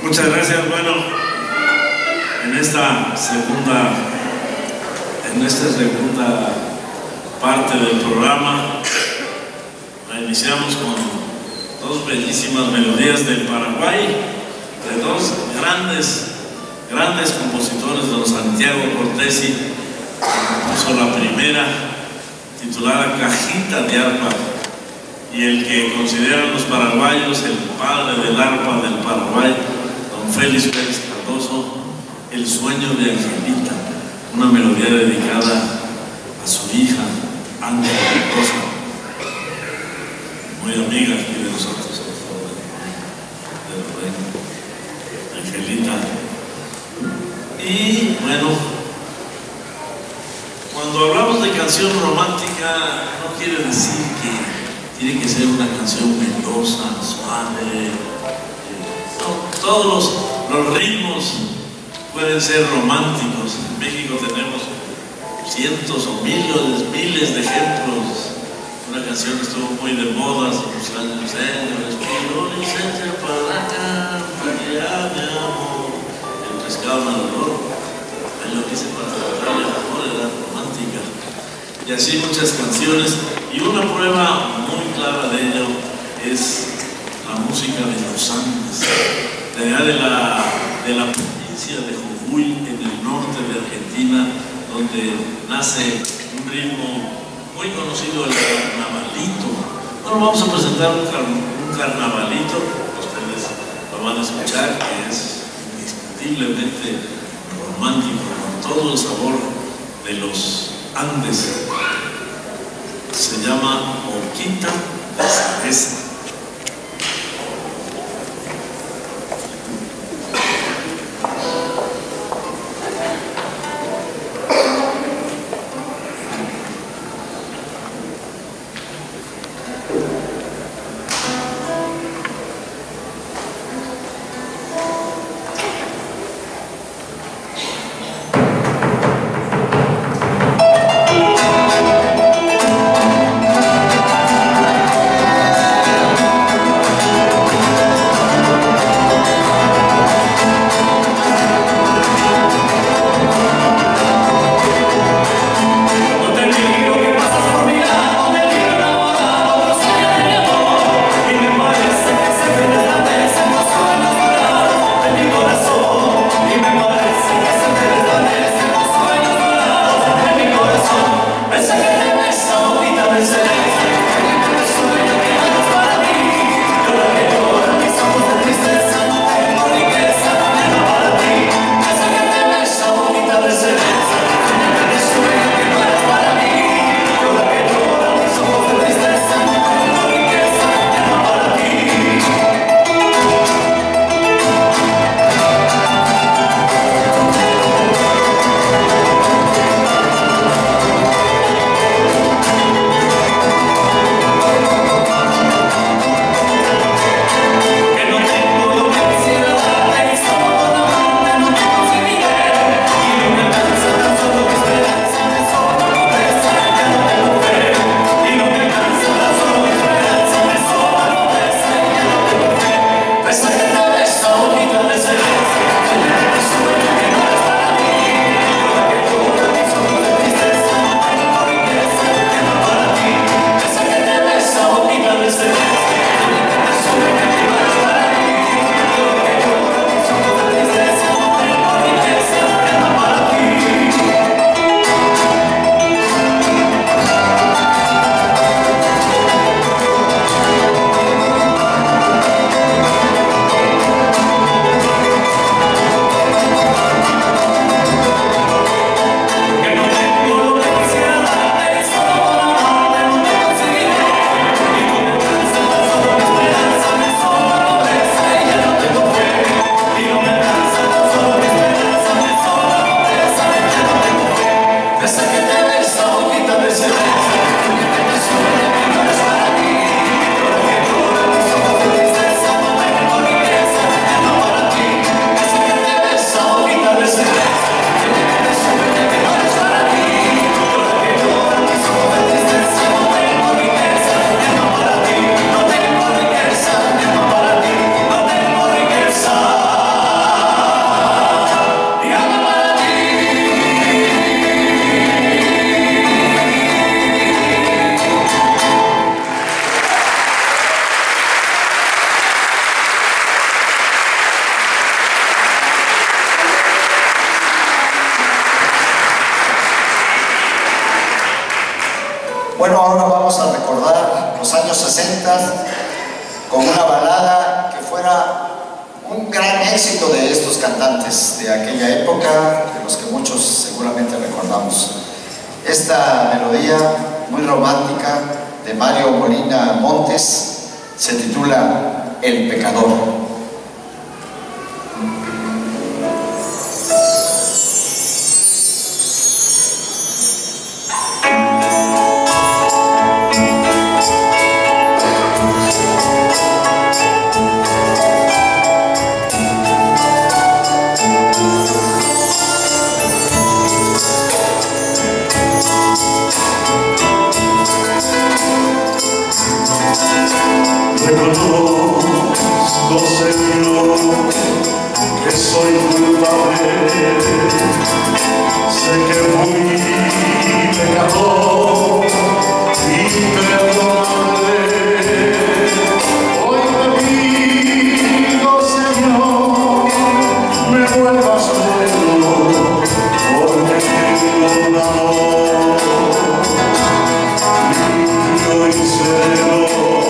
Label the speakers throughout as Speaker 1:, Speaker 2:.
Speaker 1: Muchas gracias. Bueno, en esta segunda parte del programa la iniciamos con dos bellísimas melodías del Paraguay, de dos grandes compositores, don Santiago Cortesi, que compuso la primera, titulada Cajita de Arpa, y el que consideran los paraguayos el padre del arpa del Paraguay, don Félix Pérez Cardoso, El sueño de Angelita, una melodía dedicada a su hija, Ángela Cardoso, muy amiga aquí de nosotros, Angelita. Y bueno, cuando hablamos de canción romántica, no quiere decir que tiene que ser una canción melosa, suave. No, todos los ritmos pueden ser románticos. En México tenemos cientos o miles de ejemplos. Una canción que estuvo muy de moda hace unos años, respiro licencia para acá, para me amo, el pescado nadador, ahí lo quise para tratar de amor, era romántica. Y así muchas canciones, y una prueba muy clara de ello es la música de los Andes, de allá de la provincia de Jujuy, en el norte de Argentina, donde nace un ritmo muy conocido, el carnavalito. Bueno, vamos a presentar un carnavalito, ustedes lo van a escuchar, que es indiscutiblemente romántico, con todo el sabor de los Andes. Se llama Boquita de Cereza.
Speaker 2: Bueno, ahora vamos a recordar los años 60 con una balada que fuera un gran éxito de estos cantantes de aquella época, de los que muchos seguramente recordamos. Esta melodía muy romántica de Mario Molina Montes se titula El Pecador.
Speaker 3: Reconozco, Señor, que soy culpable, sé que fui pecador, imperdonable. Hoy te pido, Señor, me vuelvas bueno, porque tengo un amor limpio y sereno.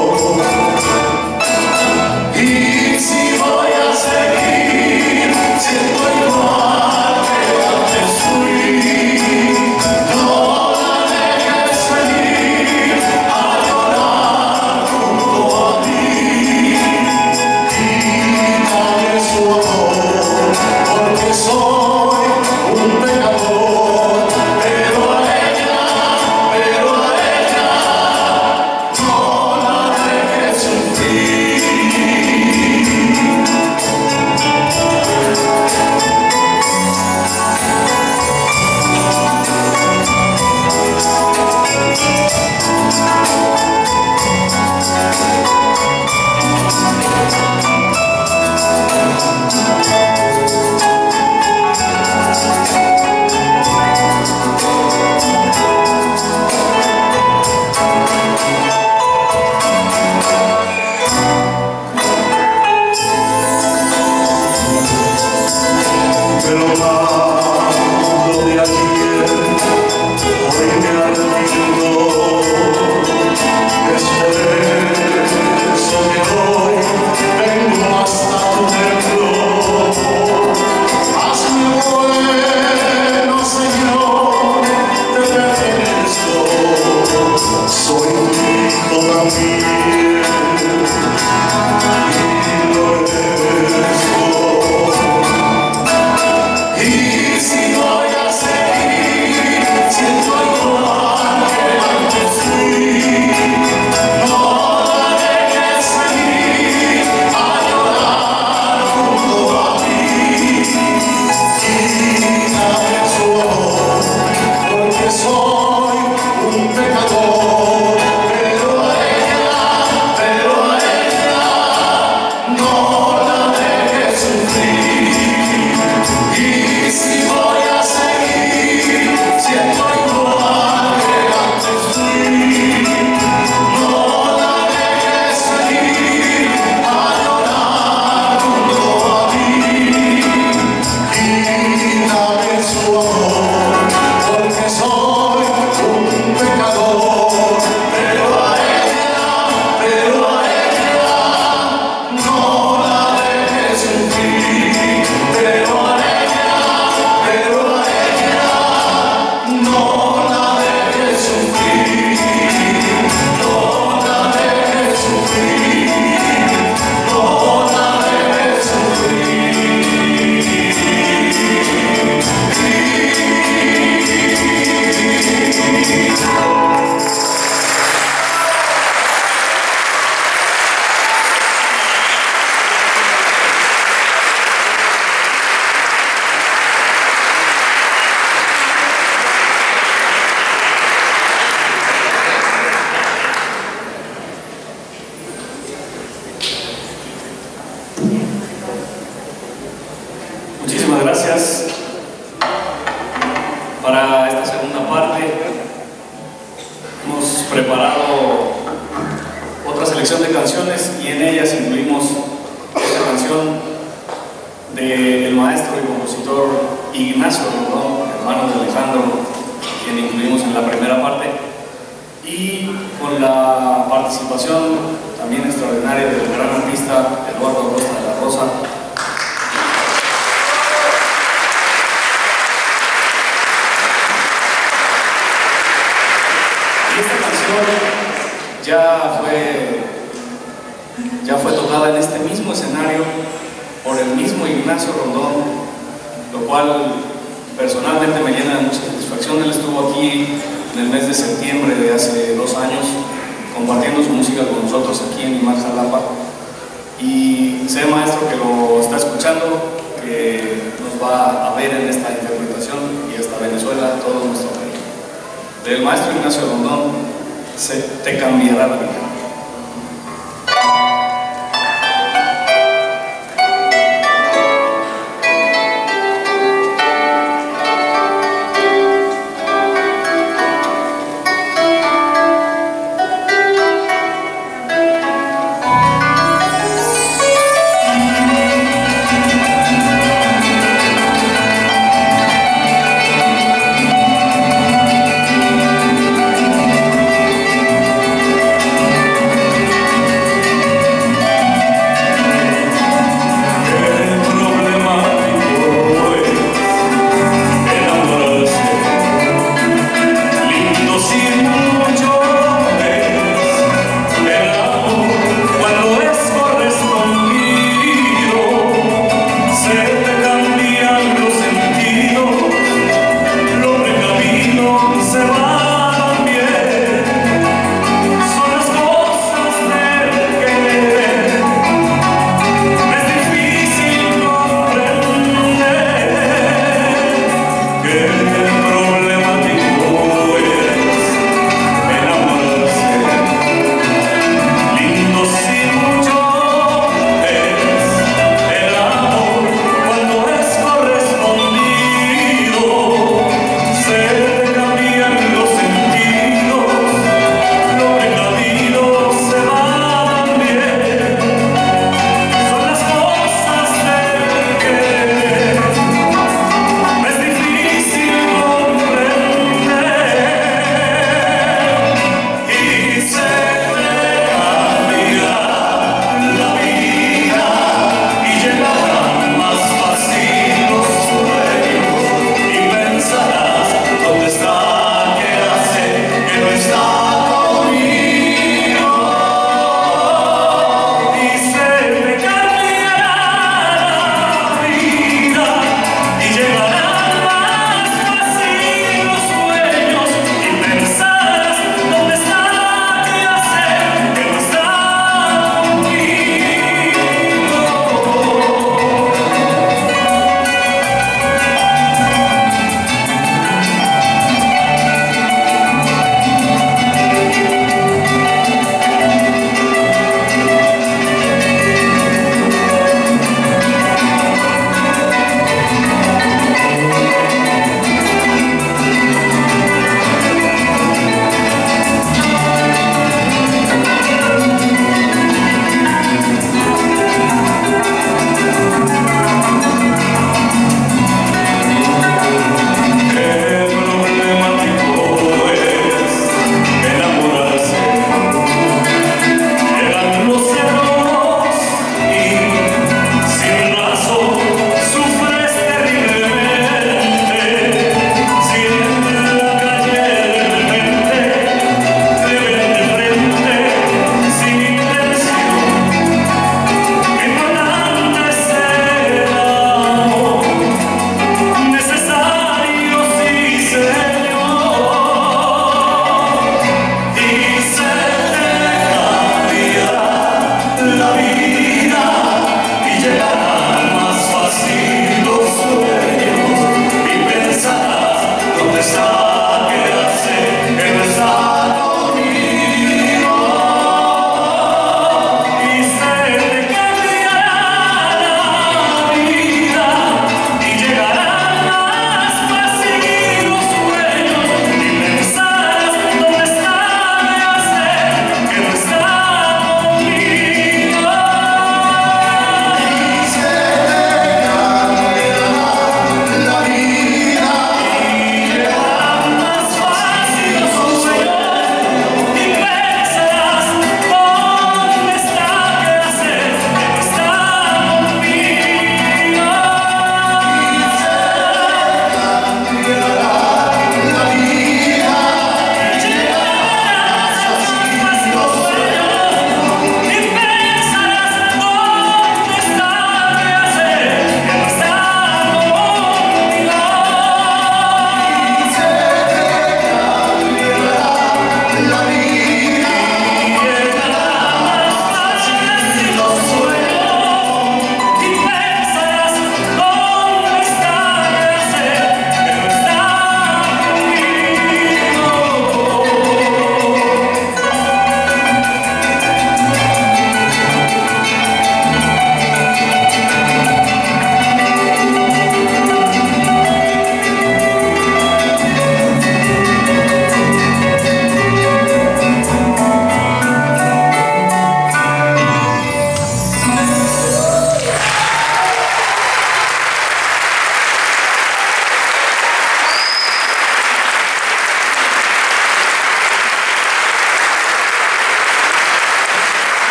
Speaker 4: Muchísimas gracias. Para esta segunda parte hemos preparado otra selección de canciones y en ellas incluimos esta canción del maestro y compositor Ignacio Rondón, hermano de Alejandro, quien incluimos en la primera parte. y con la participación también extraordinaria del gran artista Eduardo Costa de la Rosa. Y esta canción ya fue tocada en este mismo escenario por el mismo Ignacio Rondón, lo cual personalmente me llena de mucha satisfacción. Él estuvo aquí en el mes de septiembre de hace 2 años compartiendo su música con nosotros aquí en Ixtapalapa, y sé, maestro, que lo está escuchando, que nos va a ver en esta interpretación, y hasta Venezuela, todo nuestro país. Del maestro Ignacio Rondón, Te cambiará la vida.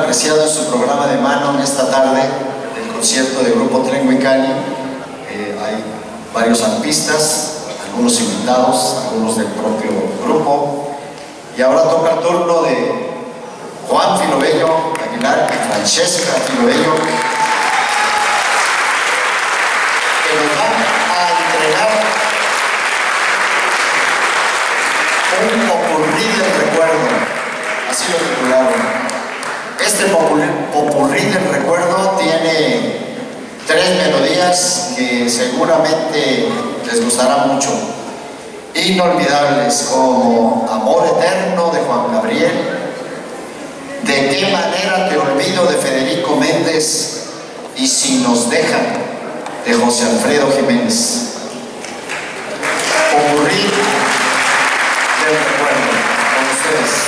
Speaker 2: apreciado en su programa de mano en esta tarde, el concierto del grupo Tlenguicani. Hay varios arpistas, algunos invitados, algunos del propio grupo. Y ahora toca el turno de Juan Filobello Aguilar y Francesca Filobello, que nos van a entregar un popurrí del recuerdo, así lo titularon. Este popurrí del recuerdo tiene 3 melodías que seguramente les gustará mucho. Inolvidables, como Amor Eterno de Juan Gabriel, De qué manera te olvido de Federico Méndez y Si nos dejan de José Alfredo Jiménez. Popurrí del recuerdo con ustedes.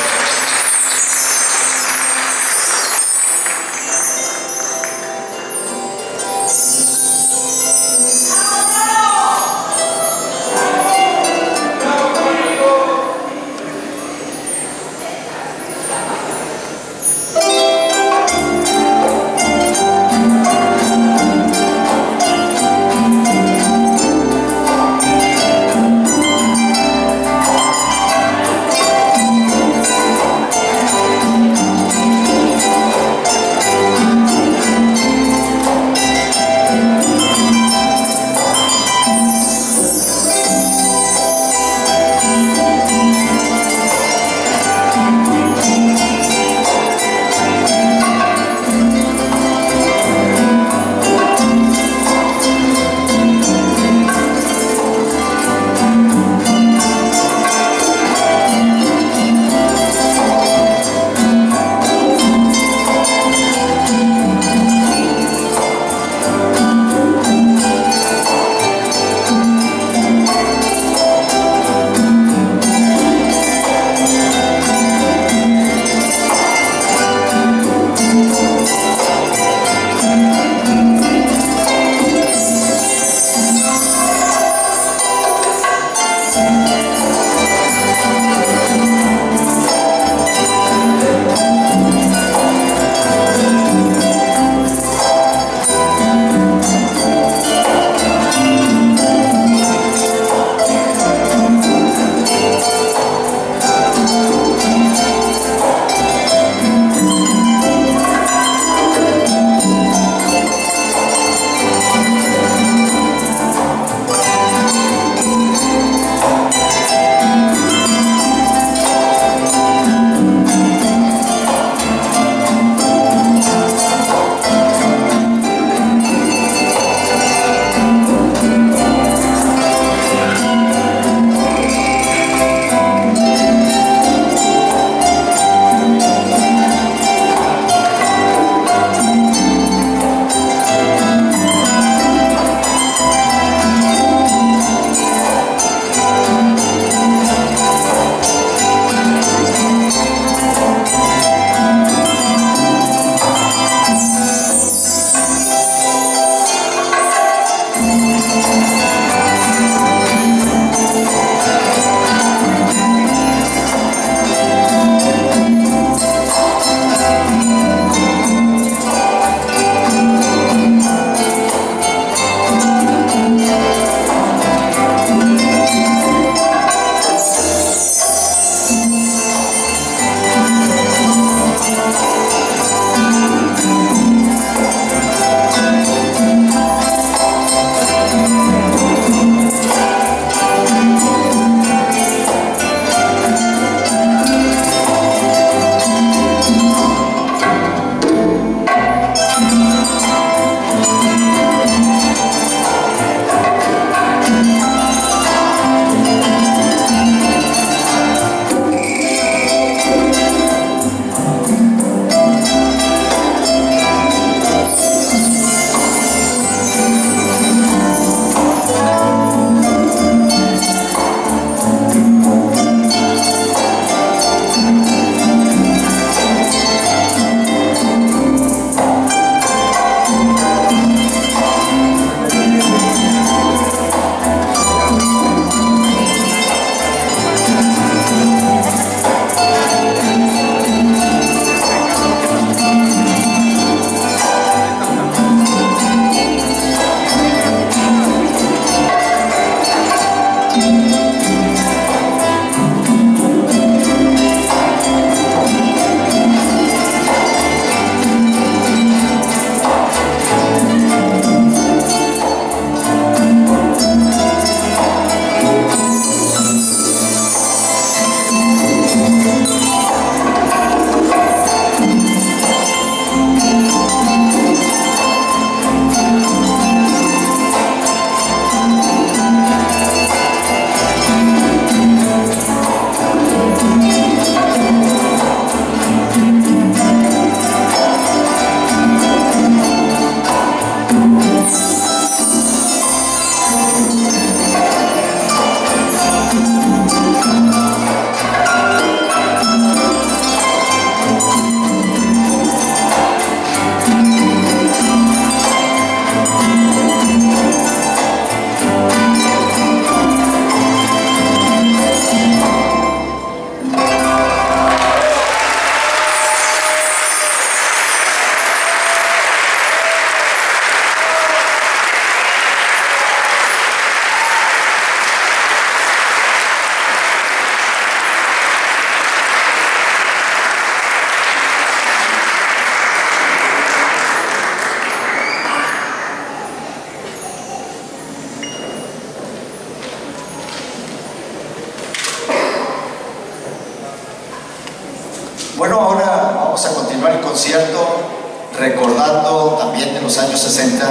Speaker 2: concierto recordando también de los años 60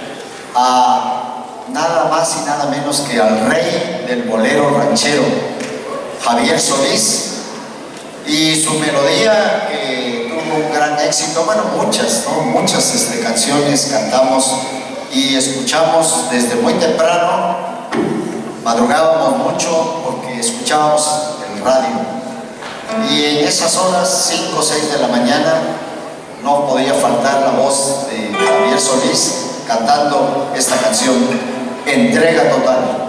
Speaker 2: a nada más y nada menos que al rey del bolero ranchero, Javier Solís, y su melodía que tuvo un gran éxito. Bueno, muchas canciones cantamos y escuchamos desde muy temprano, madrugábamos mucho porque escuchábamos el radio. Y en esas horas, 5 o 6 de la mañana, no podía faltar la voz de Javier Solís cantando esta canción, Entrega Total.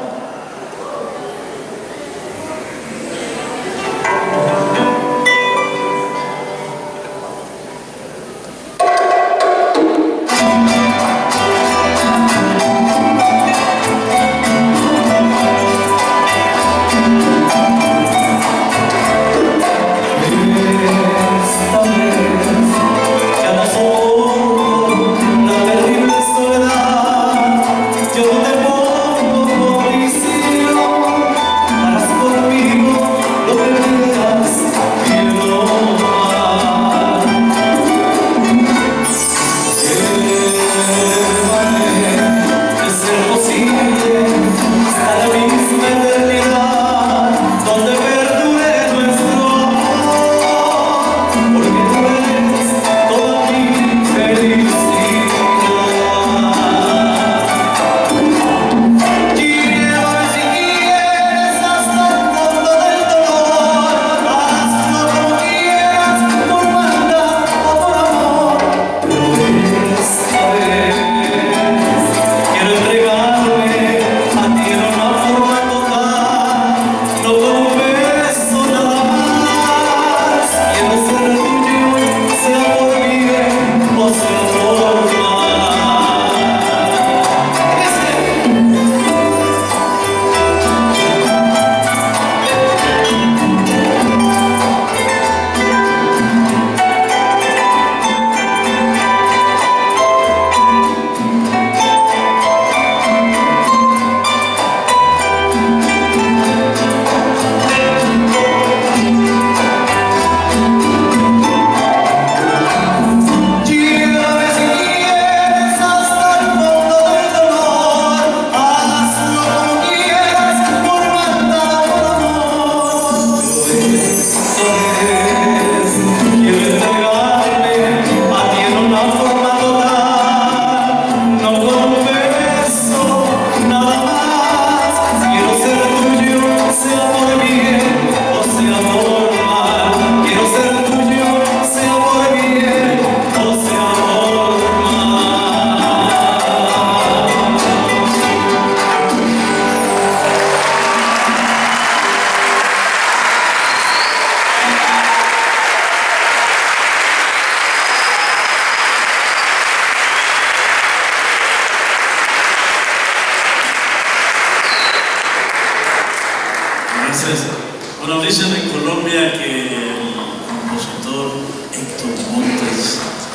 Speaker 1: Bueno, dicen en Colombia que el compositor Héctor Montes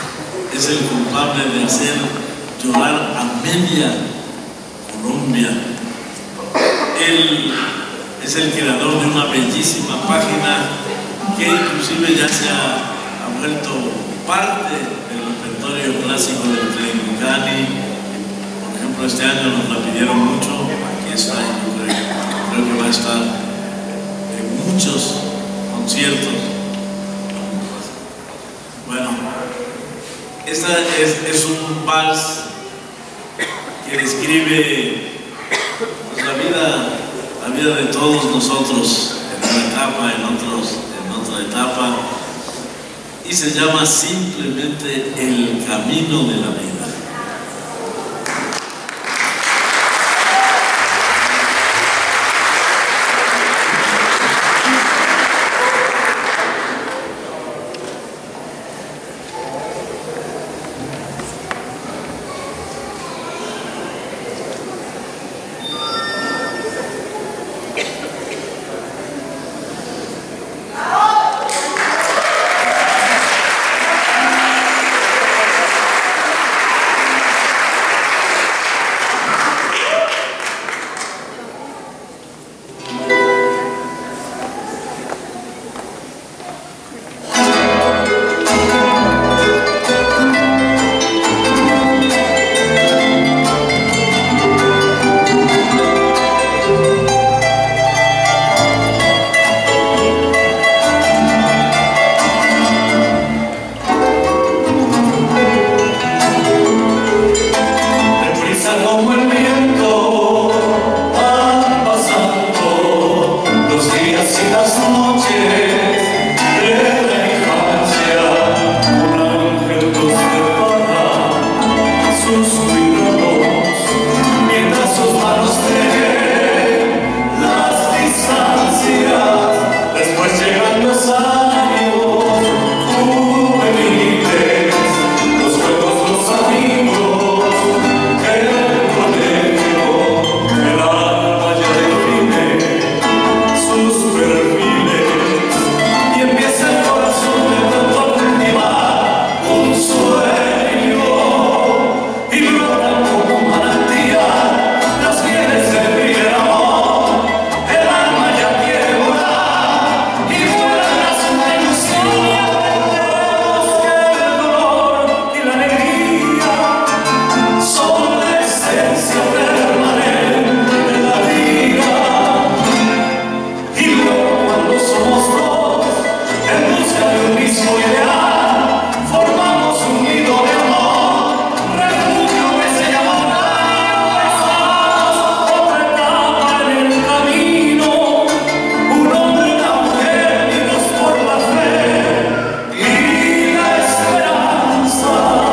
Speaker 1: es el culpable de hacer llorar a media Colombia. Él es el creador de una bellísima página que inclusive ya se ha vuelto parte del repertorio clásico del Tlen-Cani. Por ejemplo, este año nos la pidieron mucho, aquí está, creo que va a estar en muchos conciertos. Bueno, esta es un vals que describe pues, la vida de todos nosotros en una etapa, en otra etapa, y se llama simplemente El Camino de la Vida.
Speaker 3: sus cuidados, mientras sus manos tejen las distancias. Después llegan los años juveniles, los juegos, los amigos, el colegio, el alma ya define sus perfiles y empieza el corazón de pronto a cultivar un sueño y brotan como manantial las mieles del primer amor. El alma ya quiere volar y vuela tras una ilusión. Que el dolor y la alegría son la esencia permanente de la vida. Y luego cuando somos dos en busca de un mismo ideal, formamos un nido de amor, refugio que se llama casa. Otra etapa en el camino, un hombre y una mujer unidos por la fe y la esperanza.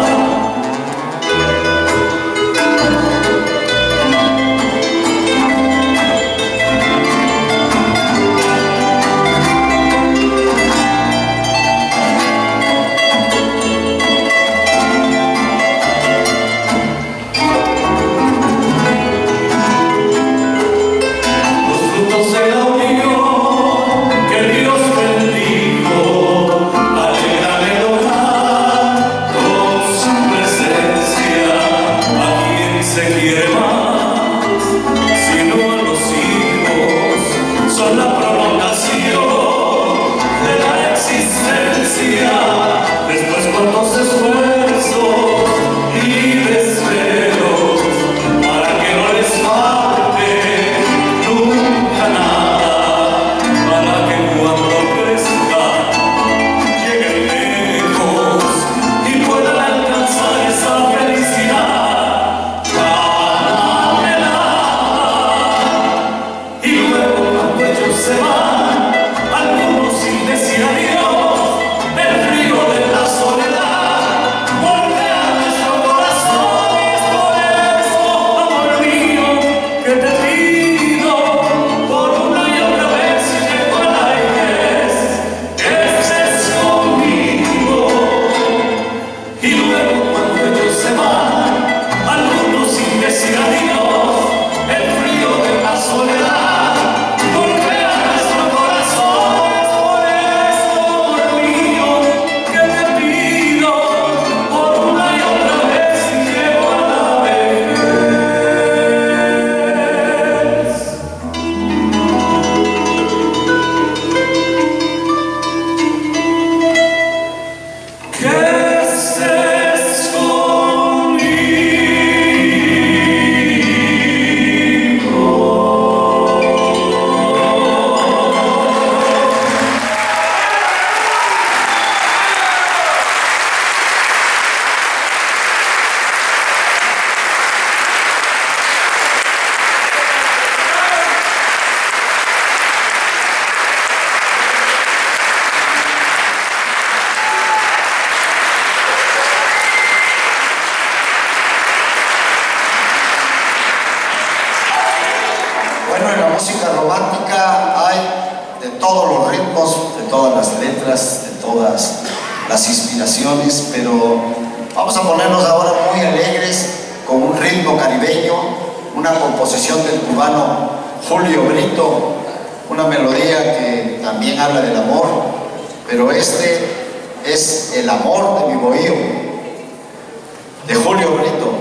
Speaker 3: Los frutos de la unión que Dios bendijo alegran el hogar con su presencia. ¿A quién se quiere más? Sino a los hijos, son la prolongación de la existencia. Después cuantos esfuerzos y desvelos para que no les falte nunca nada, para que cuando crezcan lleguen lejos y puedan alcanzar esa felicidad tan anhelada. Y luego cuando ellos se van, algunos sin decir adiós, el frío de la soledad golpea nuestro corazón. Y es por eso, amor mío, que te pido por una y otra vez que cuando estés conmigo. Y luego cuando ellos se van, algunos sin decir adiós, el frío de la soledad golpea nuestro corazón. Es por eso, amor mío, que te pido por una y otra vez que cuando que estés
Speaker 2: Bueno, en la música romántica hay de todos los ritmos, de todas las letras, de todas las inspiraciones, pero vamos a ponernos ahora muy alegres con un ritmo caribeño, una composición del cubano Julio Brito, una melodía que también habla del amor, pero este es El amor de mi bohío, de Julio Brito.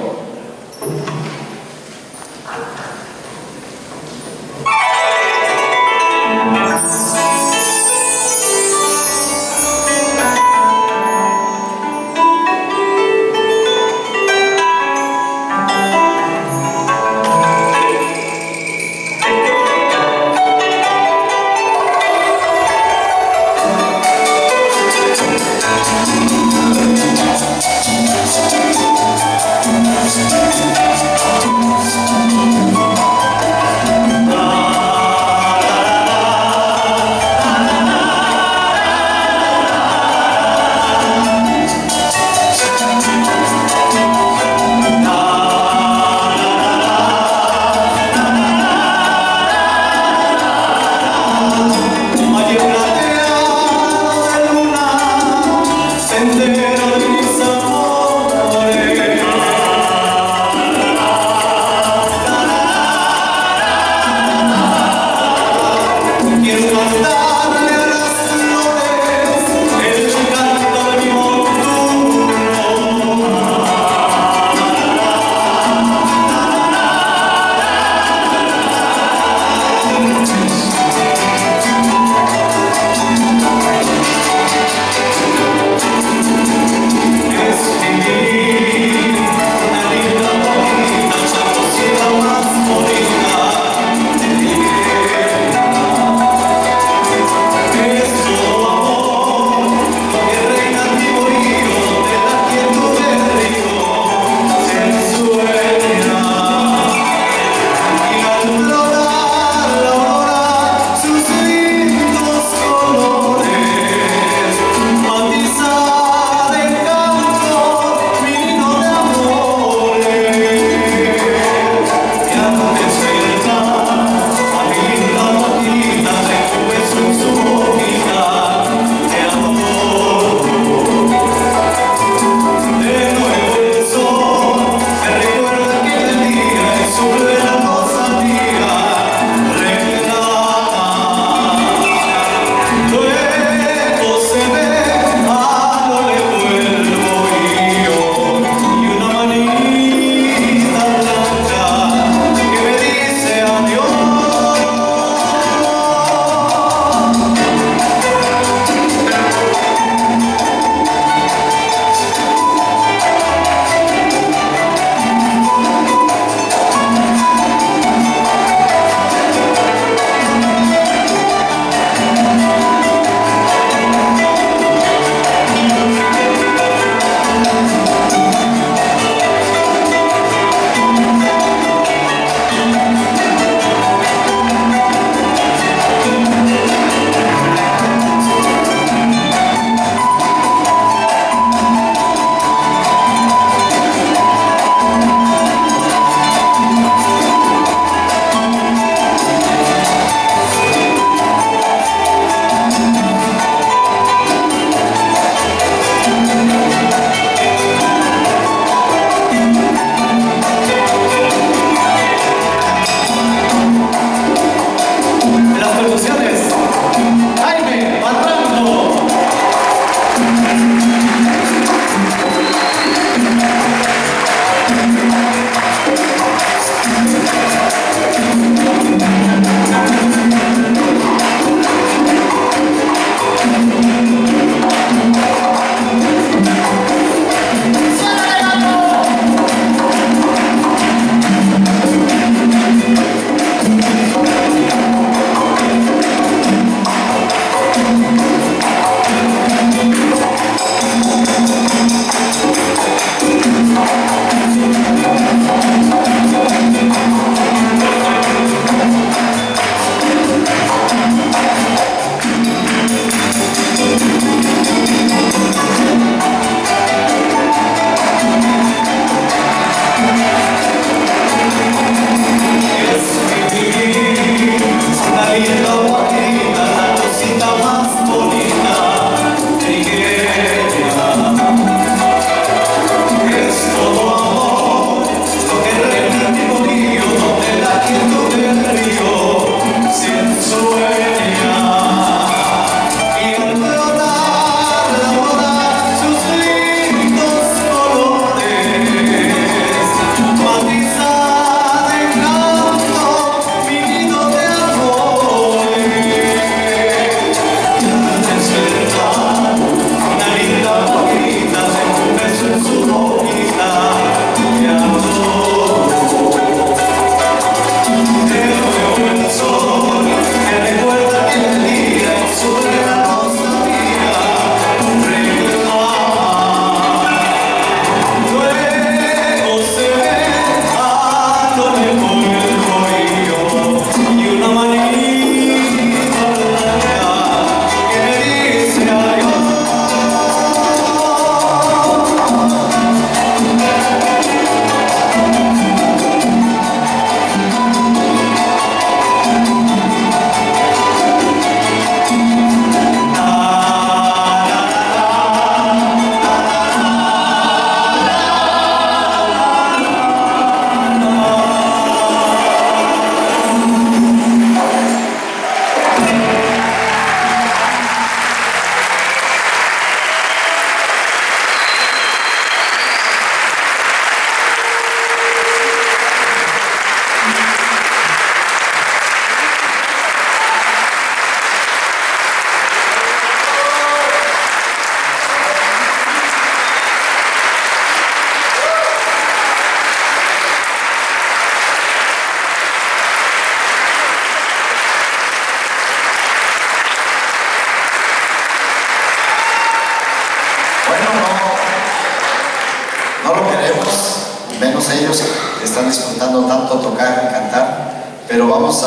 Speaker 2: Ellos están disfrutando tanto tocar y cantar, pero vamos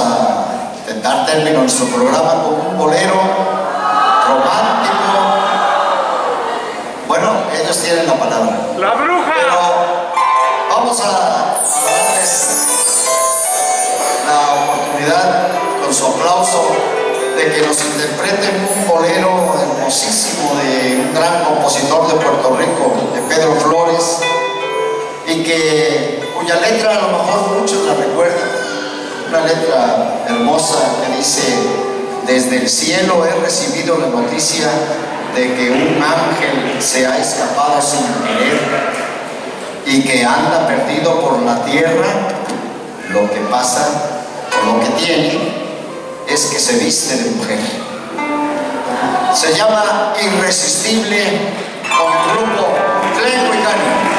Speaker 2: a dar término a nuestro programa con un bolero romántico. Bueno, ellos tienen la palabra.
Speaker 5: ¡La bruja!
Speaker 2: Pero vamos a darles la oportunidad, con su aplauso, de que nos interpreten un bolero hermosísimo de un gran compositor de Puerto Rico, de Pedro Flores, y cuya letra a lo mejor muchos la recuerdan. Una letra hermosa que dice: desde el cielo he recibido la noticia de que un ángel se ha escapado sin querer y que anda perdido por la tierra. Lo que pasa, o lo que tiene, es que se viste de mujer. Se llama Irresistible, con el grupo Tlenco y Cano.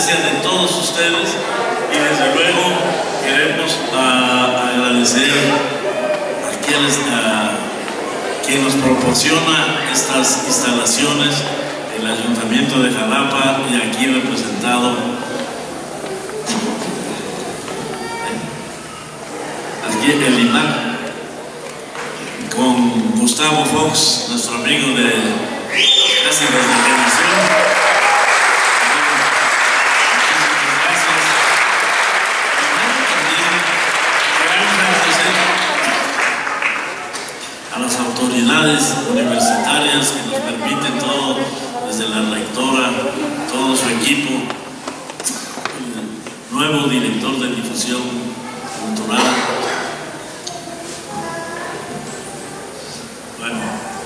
Speaker 1: presencia de todos ustedes y desde luego queremos agradecer a quien nos proporciona estas instalaciones, el Ayuntamiento de Jalapa, y aquí representado aquí el IMAC, con Gustavo Fox, nuestro amigo de casi desde la televisión. A las autoridades universitarias que nos permiten todo, desde la rectora, todo su equipo, el nuevo director de difusión cultural. Bueno,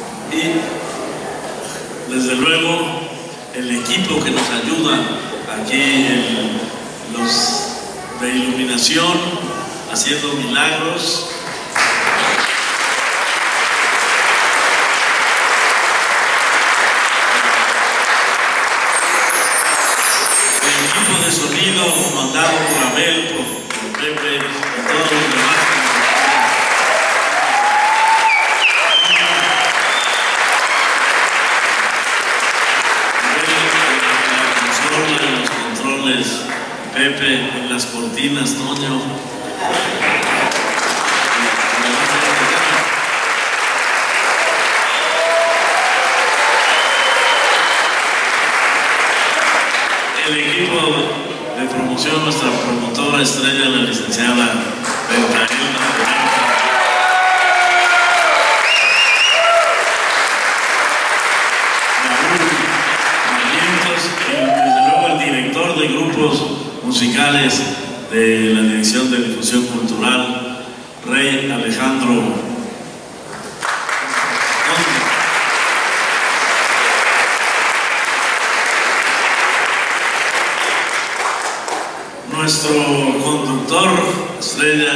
Speaker 1: y desde luego el equipo que nos ayuda aquí, los de iluminación, haciendo milagros. De sonido mandado por Abel, por Pepe y todos los demás. En los controles, Pepe, en las cortinas, Toño. El equipo de promoción, nuestra promotora estrella, la licenciada Bertaelda y desde luego el director de grupos musicales de la Dirección de Difusión Cultural, Rey Alejandro. Nuestro conductor estrella,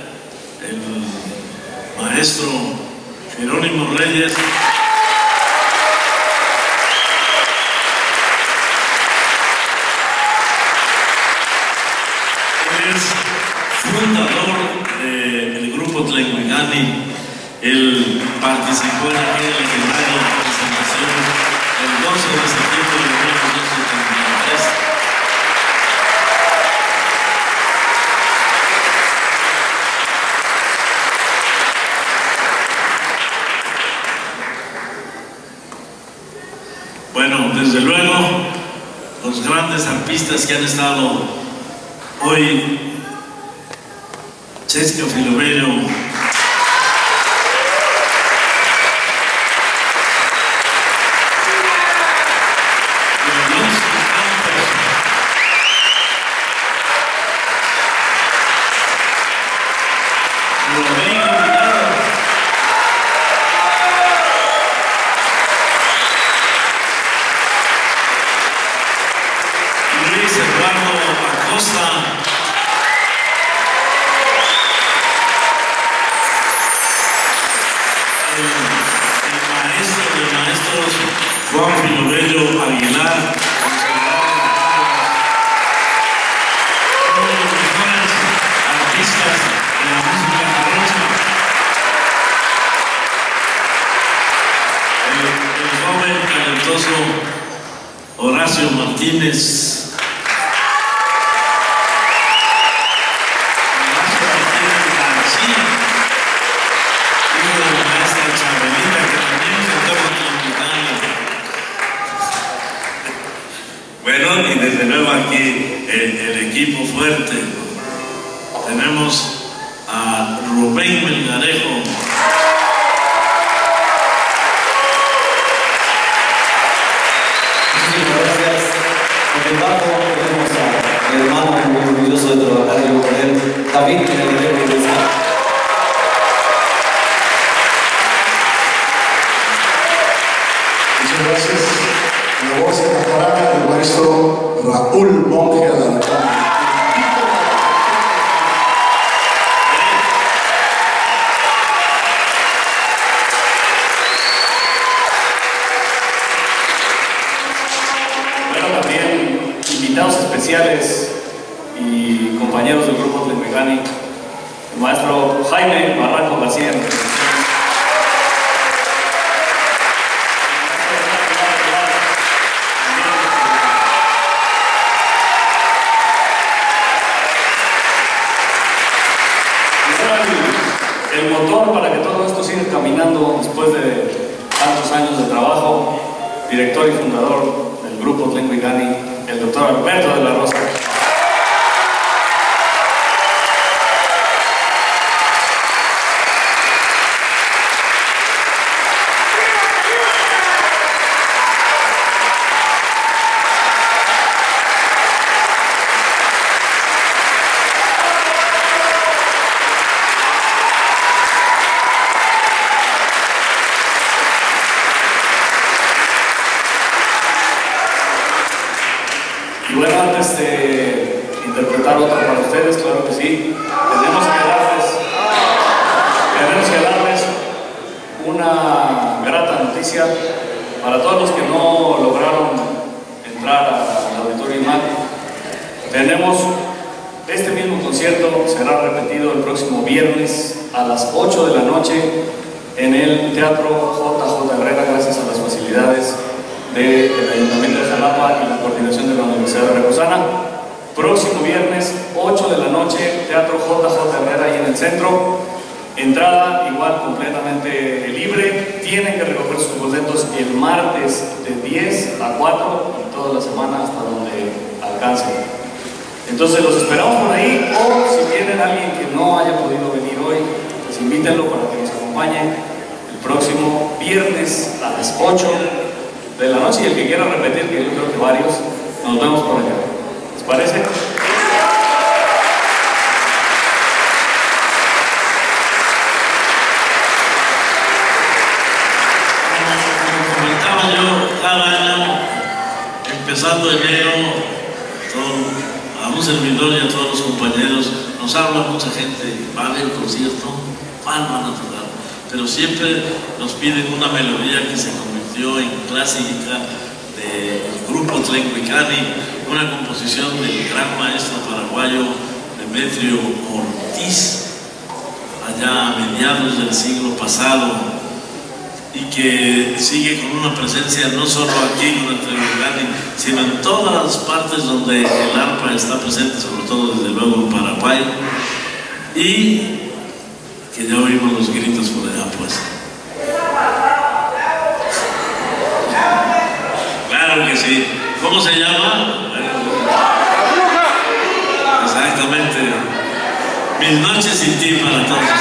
Speaker 1: el maestro Jerónimo Reyes. Él es fundador del grupo Tlenguingani. Él participó en aquella legendaria presentación el 12 de septiembre de 1973. Bueno, desde luego, los grandes artistas que han estado hoy, Chesca Filomeno, Juan Filomeno Aguilar, uno de los mejores artistas de la música jarocha, el joven talentoso Horacio Martínez, García, hijo de la maestra Chabelita, que también cantó con la. Bueno, y desde luego aquí el equipo fuerte. Tenemos a Rubén Melgarejo.
Speaker 5: Muchísimas gracias. Por el bajo tenemos a mi hermano muy orgulloso de trabajar yo con él, David Melgarejo.
Speaker 6: Muchas gracias. La voz en la parada del maestro Raúl Monge Alarcón.
Speaker 4: Bueno, también invitados especiales y compañeros del grupo Tlenguicani, el maestro Jaime Barranco García. El motor para que todo esto siga caminando después de tantos años de trabajo, director y fundador del grupo Tlenguicani, el doctor Alberto de la Rosa. Y bueno, antes de interpretar otra para ustedes, claro que sí, tenemos que darles una grata noticia para todos los que no lograron entrar al Auditorio IMAC. Tenemos este mismo concierto, será repetido el próximo viernes a las 8 de la noche en el Teatro JJ Herrera, gracias a las facilidades del Ayuntamiento de Jalapa y la coordinación de la Universidad Veracruzana. Próximo viernes, 8 de la noche, Teatro JJ Herrera ahí en el centro. Entrada igual completamente libre. Tienen que recoger sus boletos el martes de 10 a 4 y toda la semana hasta donde alcancen. Entonces los esperamos por ahí, o si tienen alguien que no haya podido venir hoy, pues invítenlo para que nos acompañe el próximo viernes a las 8 de la noche, y el que quiera repetir, que yo creo que varios, nos vemos por allá. ¿Les parece?
Speaker 1: Como comentaba yo, cada año, empezando enero, a un servidor y a todos los compañeros, nos habla mucha gente, va a haber concierto, ¿cuál van a tocar? Pero siempre nos piden una melodía que se convirtió en clásica del grupo Tlenguicani, una composición del gran maestro paraguayo Demetrio Ortiz, allá a mediados del siglo pasado, y que sigue con una presencia no solo aquí con el Tlenguicani, sino en todas las partes donde el arpa está presente, sobre todo desde luego en Paraguay, y que ya oímos los gritos por allá, pues. Claro que sí. ¿Cómo se llama? Exactamente. Mis noches sin ti para todos.